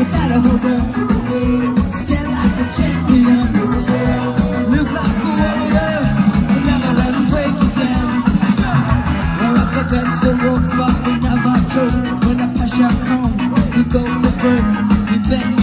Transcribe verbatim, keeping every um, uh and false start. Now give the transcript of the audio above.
title holder. Stand like a champion. Live like a warrior. And never let them break you down. We're up against the ropes, but we never choke. When the pressure comes, we go for broke. We bend